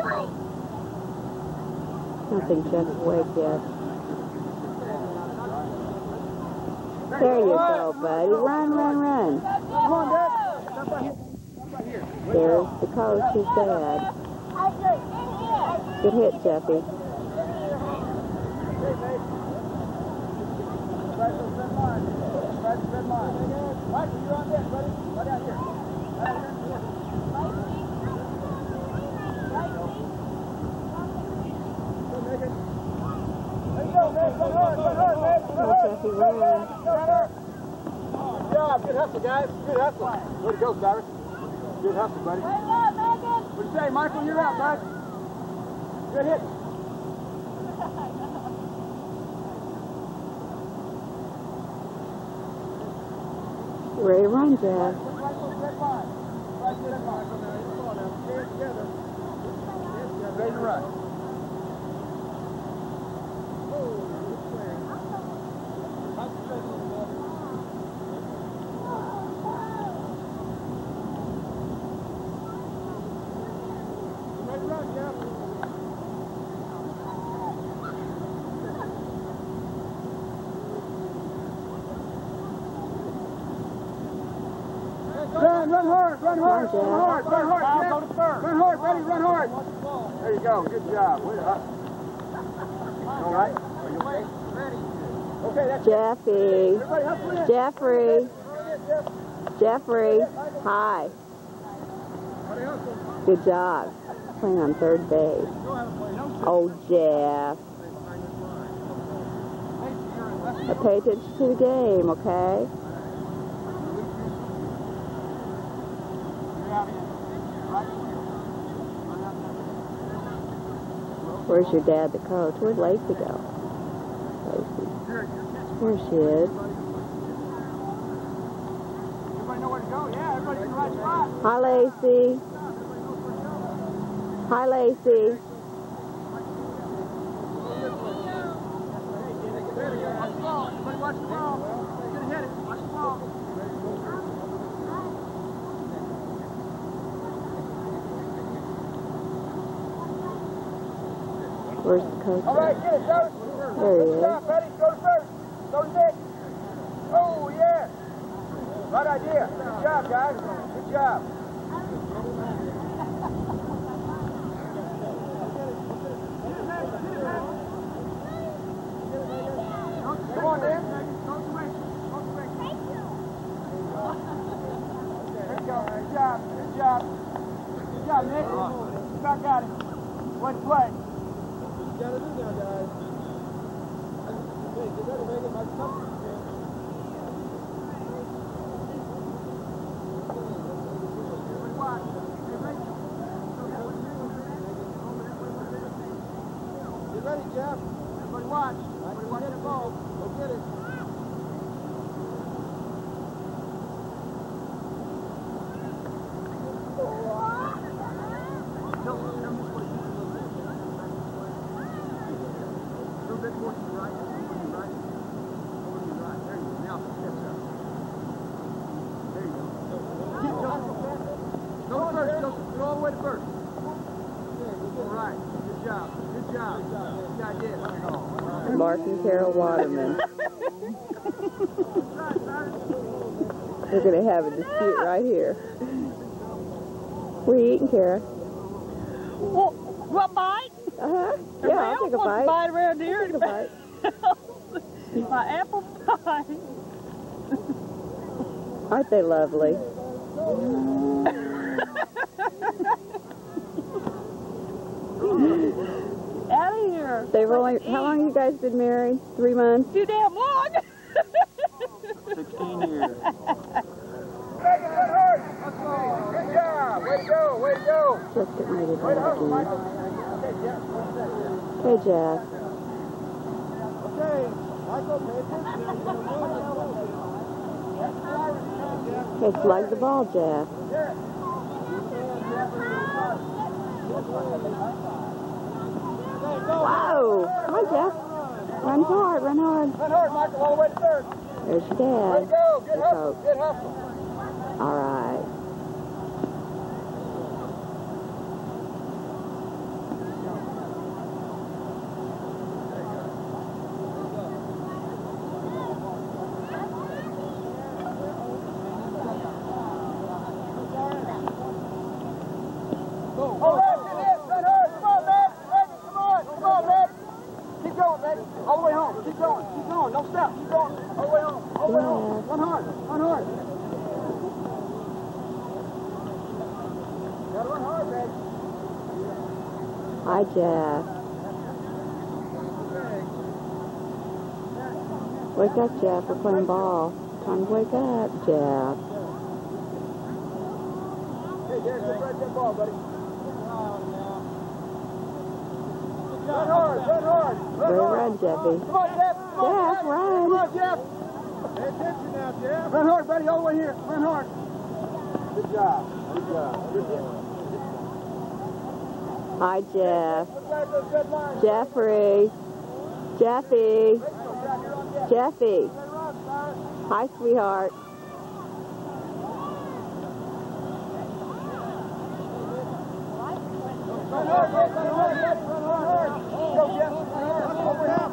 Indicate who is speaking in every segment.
Speaker 1: I don't think Jeff's awake yet. There you go, buddy. Run, run, run. There's the coach, his dad. Good hit, Jeffy. Jeffy, run.
Speaker 2: Good job. Good hustle, guys. Good hustle. Way to go, Cyrus. Good hustle, buddy. What do you say, Michael? You're out, bud. Good hit.
Speaker 1: Ready to run, Jeff.
Speaker 2: Ready to run. Run hard, run hard, run hard, run hard, run hard, buddy, run hard. There you go, good job. Way to hustle. All right? Are you okay? Ready. Okay, that's
Speaker 1: Jeffy. Jeffrey. Jeffrey. Hi. Good job. Playing on third base. Oh, Jeff. Pay attention to the game, okay? Where's your dad, the coach? Where'd Lacey go? Lacey. There she is.
Speaker 2: Everybody know where to go? Yeah, everybody's in the right spot.
Speaker 1: Hi, Lacey. Hi, Lacey.
Speaker 2: Everybody watch the ball. You're going to hit it. Watch the ball.
Speaker 1: Where's the coach?
Speaker 2: All right, get it, Joe.
Speaker 1: There he is.
Speaker 2: Ready? Go to first. Go to Nick. Oh, yeah. Right idea. Good job, guys. Good job. Come on, Dan. There you go. Good job. Good job. Good job, Nick. You back at it. Way to play. You gotta do now, guys. Hey, get ready, Megan. My company. Get ready, Jeff. Everybody watch. Everybody watch the ball. Go get it.
Speaker 1: Mark and Carol Waterman. We're going to have a dispute right here. What are you eating, Kara?
Speaker 3: Well, what bite?
Speaker 1: Uh-huh. Yeah, I'll take a bite.
Speaker 3: Bite around here.
Speaker 1: I'll take a bite.
Speaker 3: My apple pie.
Speaker 1: Aren't they lovely?
Speaker 3: Out of here.
Speaker 1: They've only, how long have you guys been married? 3 months?
Speaker 3: Too damn long.
Speaker 2: 16 years. Good job. Way to go. Way to go.
Speaker 1: Just getting ready to go again. Hey, Jeff.
Speaker 2: Okay. Michael, pay attention.
Speaker 1: Hey, slug the ball, Jeff. Whoa! Come on, Jeff. Run hard, run hard.
Speaker 2: Run hard, Michael, all the way to third.
Speaker 1: There's your
Speaker 2: Way to
Speaker 1: dad.
Speaker 2: go. Good hustle. Good hustle.
Speaker 1: All right. Hi, Jeff. Wake up, Jeff. We're playing ball. Time to wake up, Jeff.
Speaker 2: Hey, Derek, let's run that ball, buddy. Run hard, run hard.
Speaker 1: Run, Jeffy.
Speaker 2: Come on, Jeff. Come on,
Speaker 1: Jeff, run.
Speaker 2: Come on, Jeff. Pay attention now, Jeff. Run hard, buddy, all the way here. Run hard. Good job. Good job. Good job.
Speaker 1: Hi, Jeff.
Speaker 2: Look back those good lines.
Speaker 1: Jeffrey. Jeffy. Jeffy. Hi, sweetheart.
Speaker 2: Run hard, run hard, run hard. Go, Jeff. Run hard. Over now.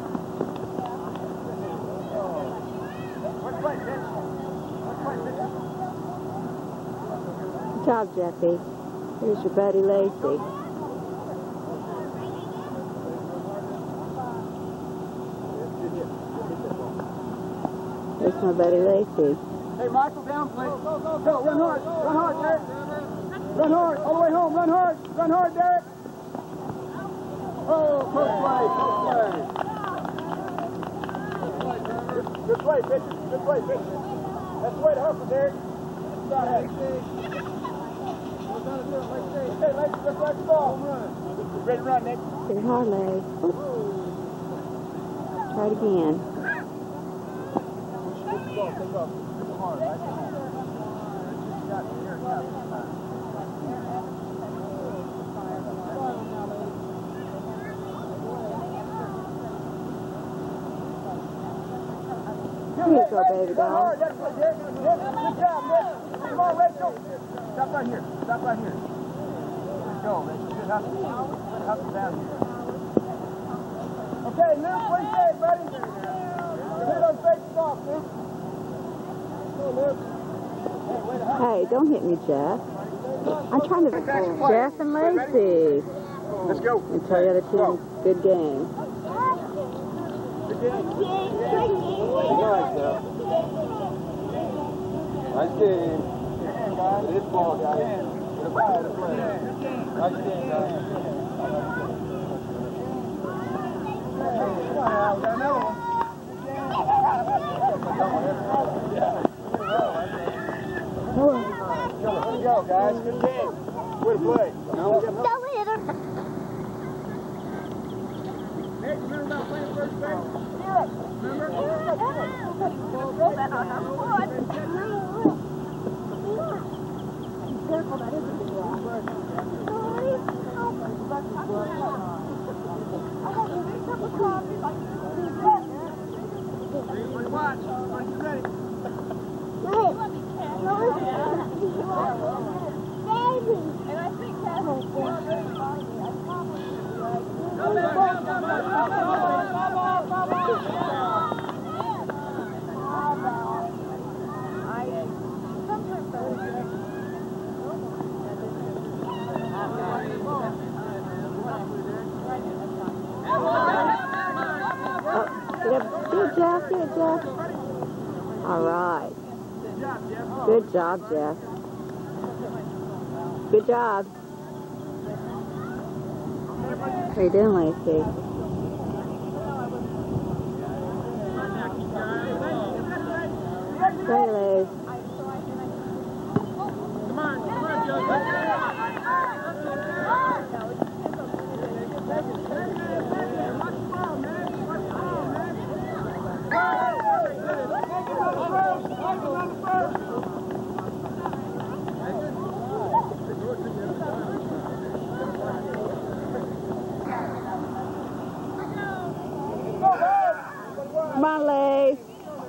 Speaker 2: Let's play, Jeff. Let's play, Jeff.
Speaker 1: Good job, Jeffy. Here's your buddy, Lacey. Here's my buddy, Lacey.
Speaker 2: Hey, Michael, down, please. Go, go, go. Run hard. Run hard, Derek. Run hard. All the way home. Run hard. Run hard, Derek. Oh, good play. Good play, pitcher. Good play, pitcher. That's the way to hustle, Derek. Hey, Lacey, let's run the ball. Ready to run, Nick.
Speaker 1: Pretty hard, Larry. Try it again.
Speaker 2: Take off. Take off. Come hard, right? Got it. Here, got it.
Speaker 1: Here you go, baby doll.
Speaker 2: That's good, Derek. Good job, Nick. Come on, Rachel. Stop right here. Stop right here. Let's go, Rachel. Good hustle. Good hustle down here. Okay, Luke, what do you say, buddy? Hit those faces off, Luke. Go, Luke.
Speaker 1: Hey, don't hit me, Jeff. I'm trying to... Jeff and Lacey.
Speaker 2: Let's go.
Speaker 1: And tell the other team, good game.
Speaker 2: Good game. Nice game. It is ball, guys. Nice game, guys. Let's go, guys. Good game. Way to play.
Speaker 4: Don't hit her.
Speaker 2: Nick, remember about playing first base?
Speaker 4: Remember? Careful, that isn't the grass. I got a big cup of coffee.
Speaker 2: Watch. Watch, you ready?
Speaker 4: Baby.
Speaker 3: And I think that's
Speaker 1: Good job, good Jeff. All right. Good job, Jeff. Good job. How you doing, Lacey? Great, Lace.
Speaker 2: Come on, Joe.
Speaker 1: Come on, Lace.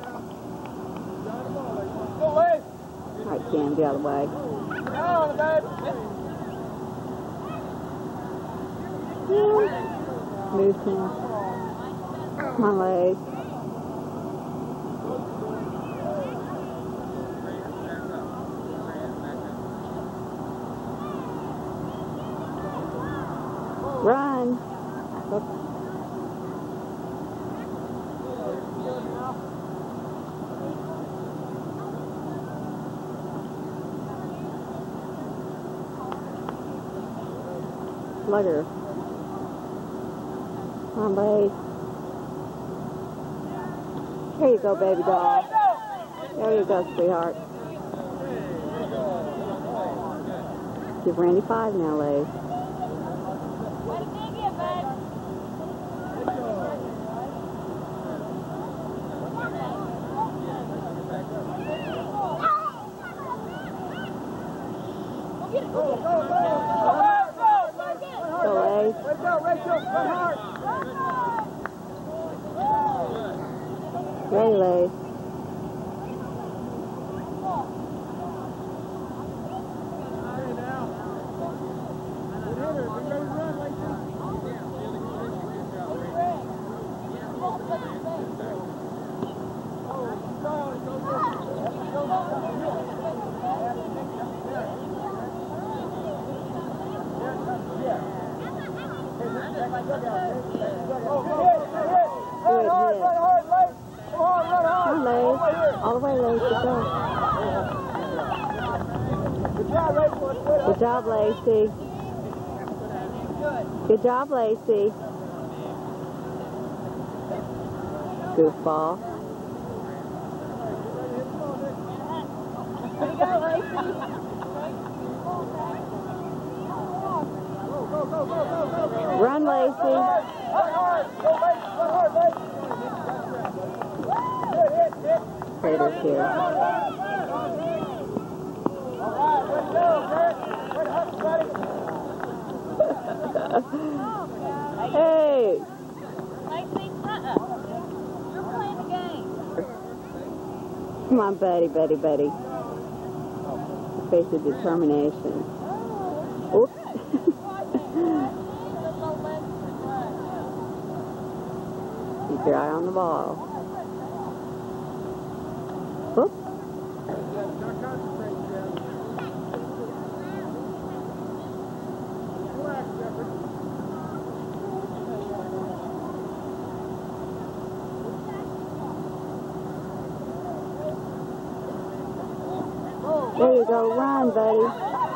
Speaker 2: Go, Lace.
Speaker 1: All right, Cam, get out of the way.
Speaker 2: Down, babe.
Speaker 1: Move, Cam. Come on, Lace. Run. Oops. Slugger. Come on, Blaze. Here you go, baby doll. There you go, sweetheart. Give Randy 5 now, Lace. Go, Lace. Ready, Lace. All the way, Lace. Good job, Lacey. Good job, Lacey. Goofball.
Speaker 3: There you go, Lacey.
Speaker 1: Run, Lacey. Tater's here. Hey!
Speaker 3: Lacey, you're playing the game.
Speaker 1: Come on, Betty, Betty, Betty. Face of determination. Oops. Keep your eye on the ball. Oops. There you go, run, buddy.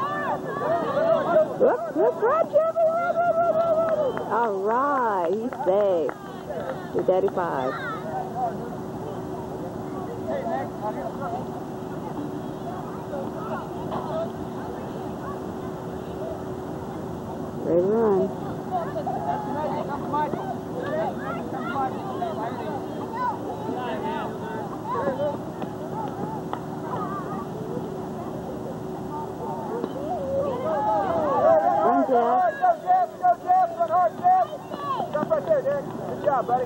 Speaker 1: Whoop, whoop, run, Jimmy, run, run, run, run, run. All right, he's safe. Your daddy 5. Ready to run. Run, Jeff.
Speaker 2: Go, Jeff. Go, Jeff. Run hard, Jeff. Jump right there, Derek. Good job, buddy.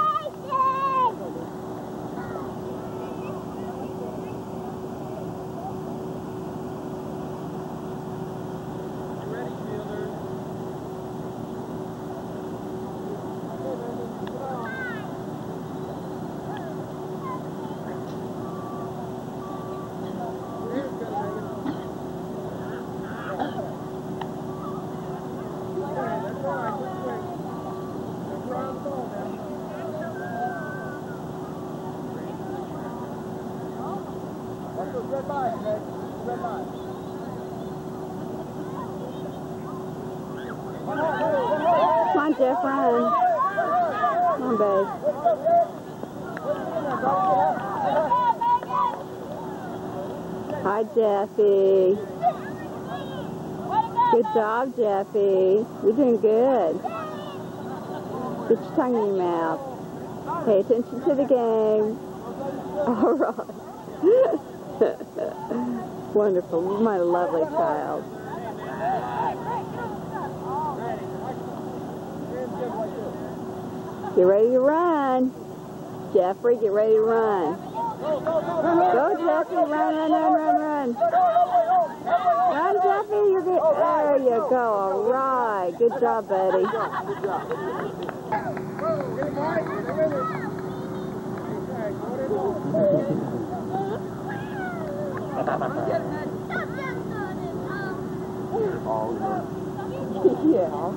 Speaker 2: Red line, Nick. Red line.
Speaker 1: Come on, Jeff, run. Come on, babe. Hi, Jeffy. Good job, Jeffy. You're doing good. Get your tongue in your mouth. Pay attention to the game. All right. Wonderful. My lovely child. Get ready to run. Jeffrey, get ready to run. Go, Jeffrey. Run, run, run, run, run. Run, Jeffy. You're good. There you go. All right. Good job, buddy. Yeah,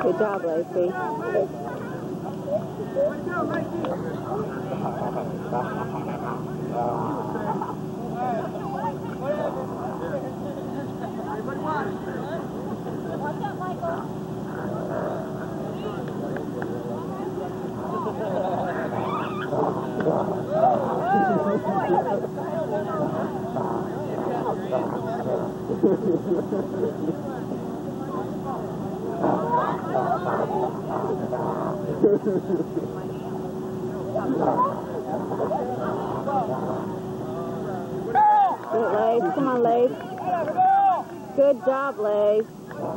Speaker 1: Good job, Lacey.
Speaker 3: Watch out, Michael.
Speaker 1: Good, Lace. Come on, Lace. Good job, Lace.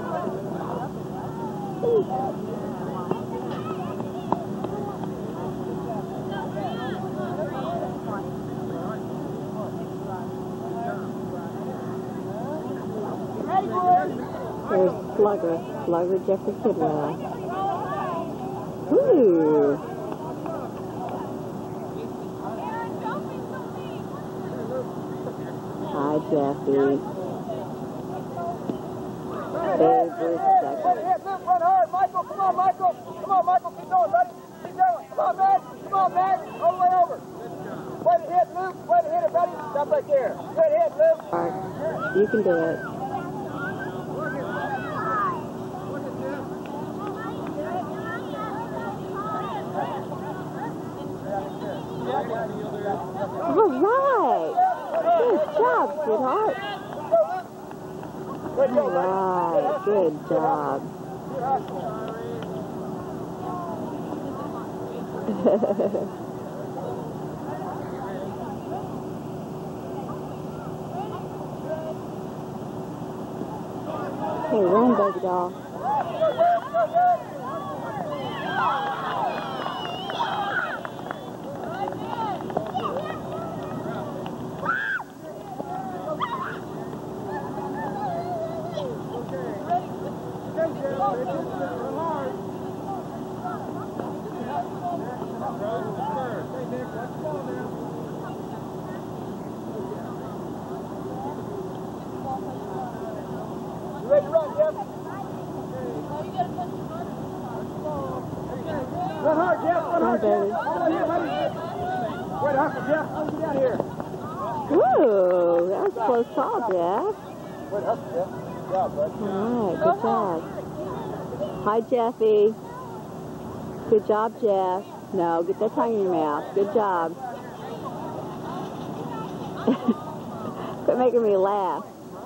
Speaker 1: There's Slugger. Slugger Jeffrey Kidwell. Ooh. Hi, Jeffy. Favorite second.
Speaker 2: Run hard, Michael. Come on, Michael. Come on, Michael. Keep going, buddy. Keep going. Come on, Matt. Come on, Matt. All the way over. Way to hit, Luke. Way to hit it, buddy. Stop right there. Good hit, Luke.
Speaker 1: All right. You can do it. All right. Good job, sweetheart.
Speaker 2: Good
Speaker 1: All right. Good job. Hey, run, baby doll.
Speaker 2: Ready to run, Jeff? Run hard, Jeff. Run hard, Jeff.
Speaker 1: baby.
Speaker 2: Come on here, buddy. Way to hustle, Jeff. Get down here.
Speaker 1: Ooh, that was a close call, Jeff.
Speaker 2: Way to hustle, Jeff. Good job, bud.
Speaker 1: All right, good job. Hi, Jeffy. Good job, Jeff. No, get that tongue in your mouth. Good job. Quit making me laugh.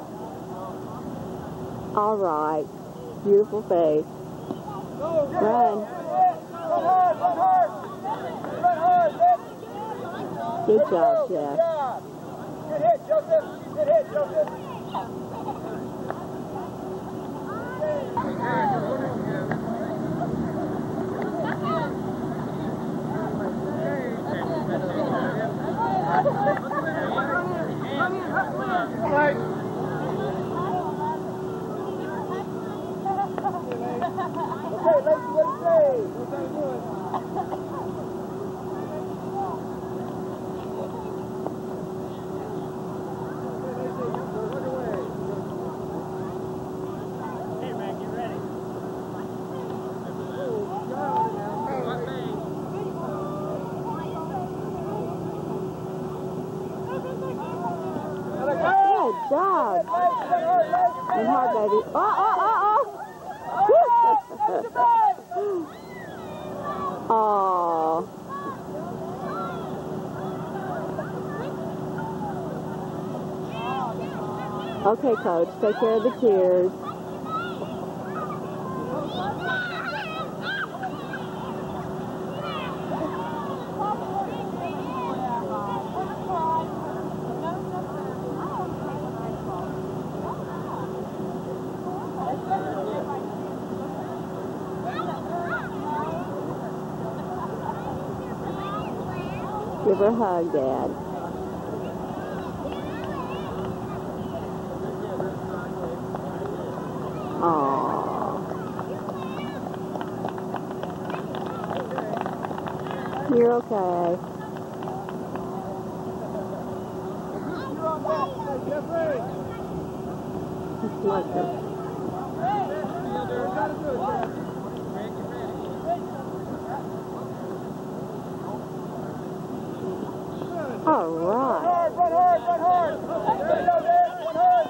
Speaker 1: All right. Beautiful face. Run.
Speaker 2: Run hard, run hard. Run hard, Jeff.
Speaker 1: Good job,
Speaker 2: Good
Speaker 1: Jeff.
Speaker 2: job. Good hit, Joseph. Good hit, Joseph. Right. Okay, Lacey, what do you say? What's that doing? Hey, man, get ready.
Speaker 1: Good job. And hard, baby. Oh. Okay, Coach. Take care of the tears. Give her a hug, Dad. Aww. You're okay. It's like this.
Speaker 2: hard, run hard. There you go, Derek, run hard.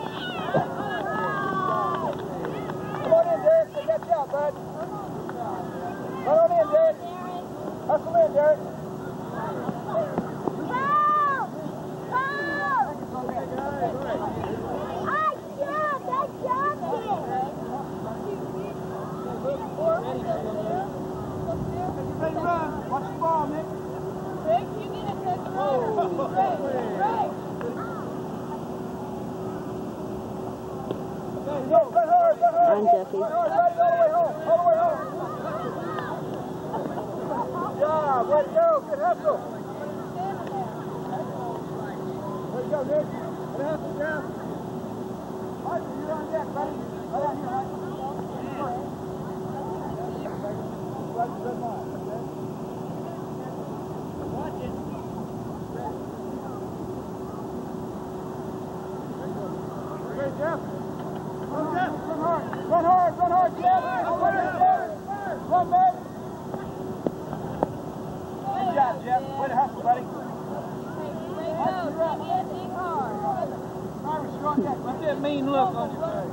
Speaker 2: Come on in, Derek. They got you out, bud. Run on in, Derek. Hustle in, Derek. Ready to run. Watch the ball, Nick.
Speaker 3: Rick, you get it, Rick. Rick.
Speaker 2: Run hard, run hard.
Speaker 1: Run, Jeffy.
Speaker 2: Run hard, buddy, all the way home. All the way home. Good job. Way to go. Good hustle. There you go, Nick. Good hustle, Jeff. Archie, you're on deck, buddy. Right out here, Archie. Red line, okay? Watch it. Great, Jeff. Run, Jeff. Run hard. Run hard. Run hard, Jeff. Run, man. Good job, Jeff. Way to hustle, buddy. What's that mean look on your face?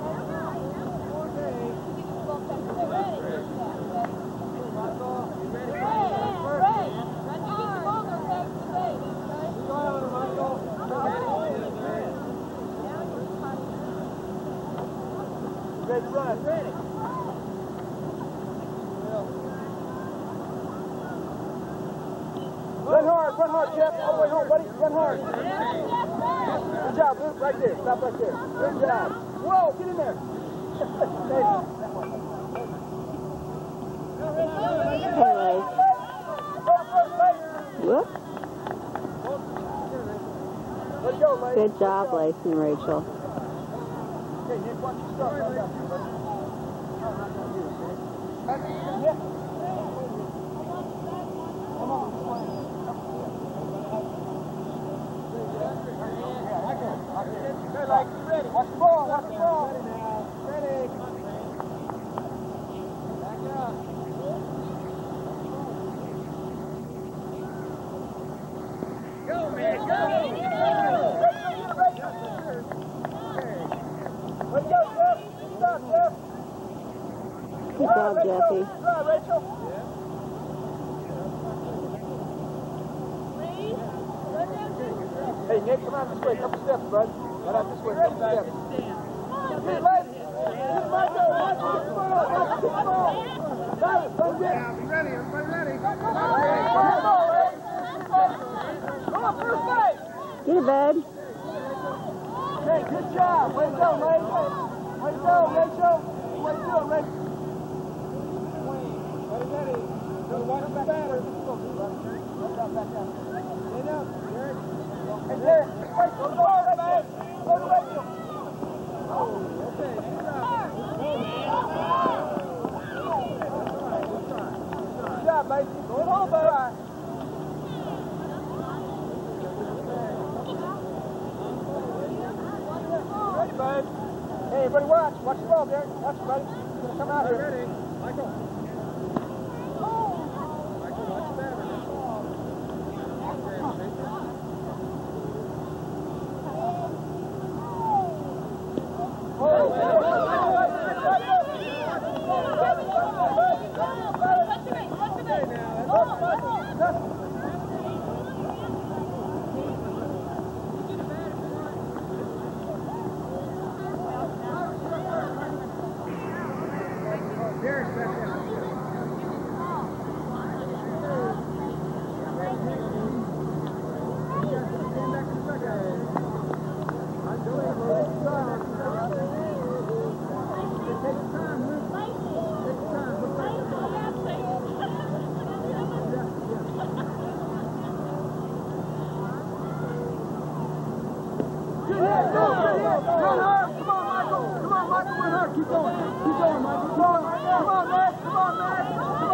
Speaker 2: Ready to run. Ready. Run hard, Jeff. All the way home, buddy. Run hard. Good job, Luke. Right there. Stop right there. Good job. Whoa, get in there.
Speaker 1: Hey, whoop.
Speaker 2: Let's go, Lacey.
Speaker 1: Good job, Lacey and Rachel.
Speaker 2: Okay, Nick, watch your stuff. Right down here, buddy. Yeah. Come on, this way. Yeah, right there. Right there. Good, Lacey. Ready. Watch the ball. Watch the ball. Ready. Back up. Go, man. Go. Let's go, Jeff. Stop, Jeff.
Speaker 1: Good job, Jeffy.
Speaker 2: Right, Rachel. Hey, Nick, come out this way. Couple steps, bud. Right out this way. Couple steps. Hey, ladies. Get Michael. Michael, get the ball. Michael, get the ball. Got it. Go, Nick. Ready. Everybody ready. Come on, ladies. Come on, first base.
Speaker 1: Get it, bud.
Speaker 2: Hey, good job. Way to go, ladies. Way to go, Rachel. Way to do it, Rachel. Ready. Watch the batter. Back down. Stand up, Derek. Hey, Derek. Wait, go to the ball, man. Go to Rachel. Oh, okay. Good job, Macy. Go home, buddy. Ready, bud. Hey, everybody watch. Watch the ball, Derek. Watch it, buddy. He's going to come out here. Ready. Michael. Michael, watch the batter. Keep going, Michael. Come on, Max. Come on, Max.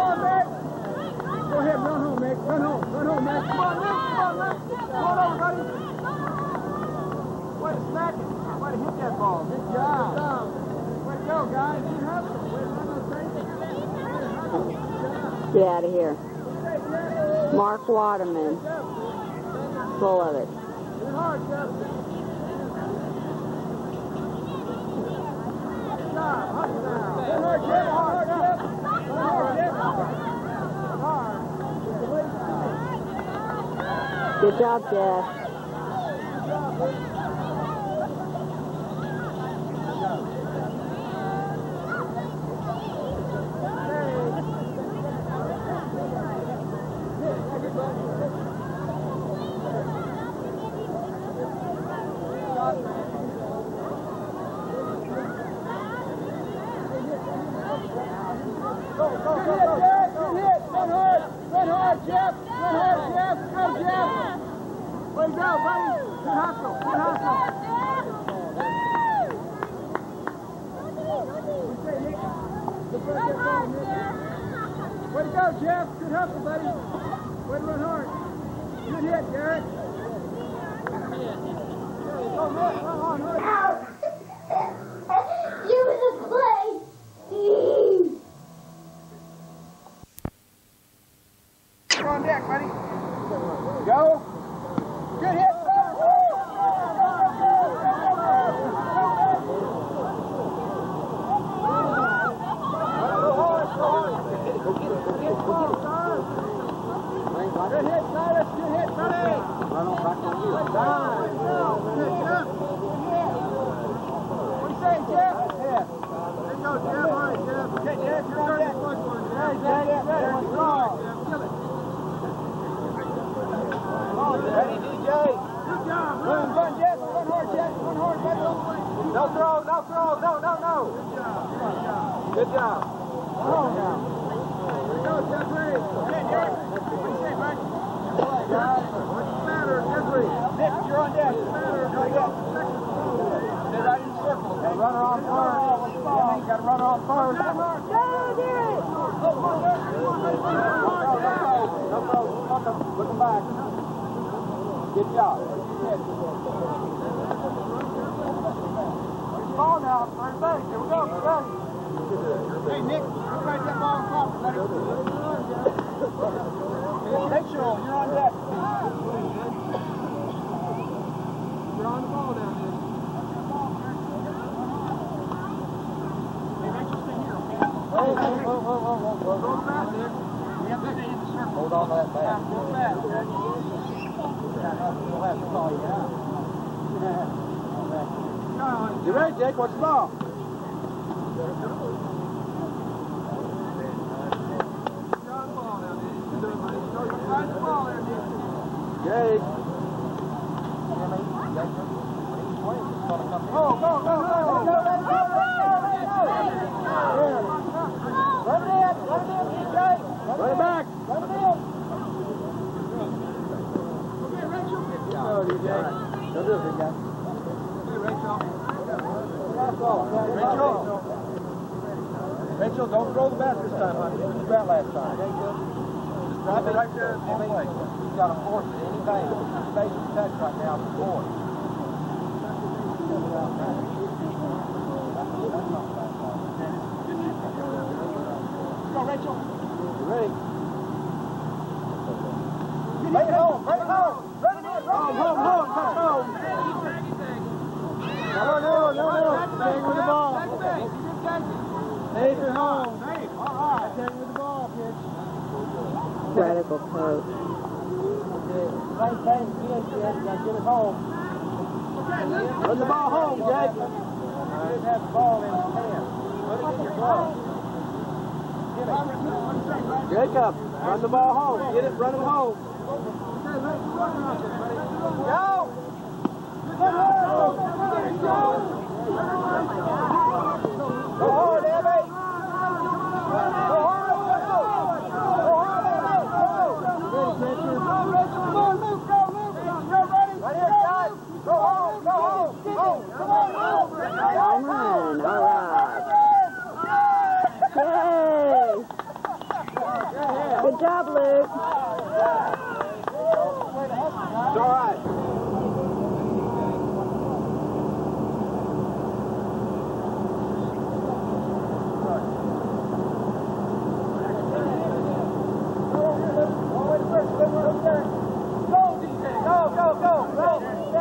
Speaker 2: Go ahead, run home, Max. Run home, Max. Come on, Max. Come on over, buddy. Way to smack it. Way to hit that ball. Good job. Way to go, guys. Good hustle. Way to run those bases.
Speaker 1: Get out of here. Mark Waterman. Full of it.
Speaker 2: Hit hard, Jeff. Good job. Hard now. Hit hard, Jeff. Hard, Jeff. Hard, Jeff. Hard.
Speaker 1: Good job, Jeff.
Speaker 2: Way to go, Jeff. Good hustle, buddy. Way to run hard. Good hit, Garrett. Go, Nick. Run on, hurry.
Speaker 4: You in the play.
Speaker 2: You're on deck, buddy. Go. Good hit, Good hit, Silas. Good hit, buddy. Run on back on you. Good, Jeff. What do you say, Jeff? Yeah. There you go, Jeff. All right, Jeff. Okay, Jeff, you're on deck. Hey, Jeff, ready. Kill it. Ready, DJ. Good job. Run, Jeff. Run hard, Jeff. Run hard, buddy. No throw. No. Good job. Oh, now. Here we go, Jeffrey. Hey, Derek. What do you say, bud? What's the matter, Jeffrey? Nick, you're on deck. What's the matter? No, yeah. Stay right in the circle. Okay? Runner on first. You got to run on first. Go, Derek. No, looking back. Good job. Ball now, third base. Here we go. Hey, Nick, look right that ball on top, buddy. Rachel, you're on deck. You're on the ball down there. Hey, Rachel, stay here, okay? Whoa. Go back, Nick. We have to stay in the circle. Hold on to that bat. Go back, okay? We'll have to call you out. You ready, Jake? What's the ball? Jake. Go. Run it in, Jake. Run it back. Run it in. Okay, Rachel. Go, DJ. Go do it, big guy. Okay, Rachel, don't throw the bat this time, honey. You threw the bat last time. Just drop it right there. You've got to force it anything. Your base is touched right now. Force. Go, Rachel. You ready? Bring it home. Run it in. Home. No. Stay with the ball. Stay at home. All right. Stay with the ball, pitch.
Speaker 1: Radical coach.
Speaker 2: Same thing, kid. You got to get it home. Run the ball home, Jake. You didn't have the ball in his hand. Put it in your glove. Jacob, run the ball home. Get it, run it home. Go! Go hard, Abby! Go hard!
Speaker 1: Good job, Luke.
Speaker 2: It's all right. Go, DJ. Go.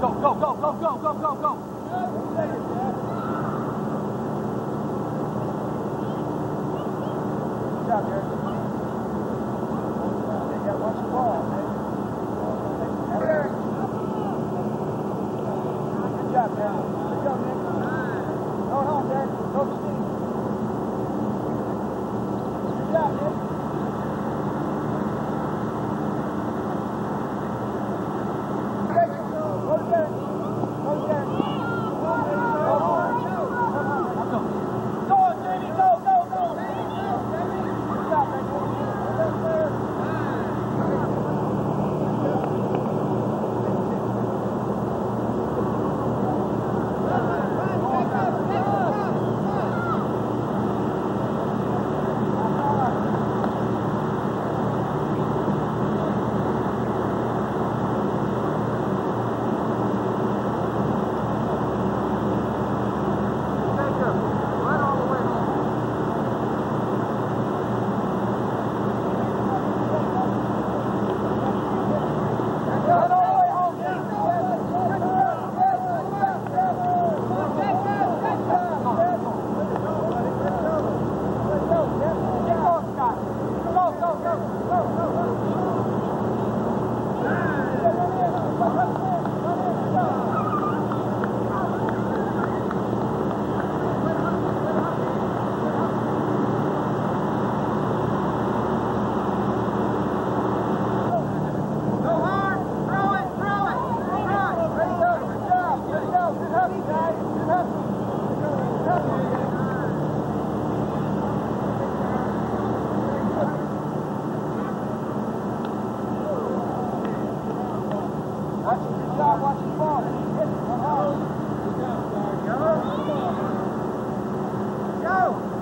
Speaker 2: Go!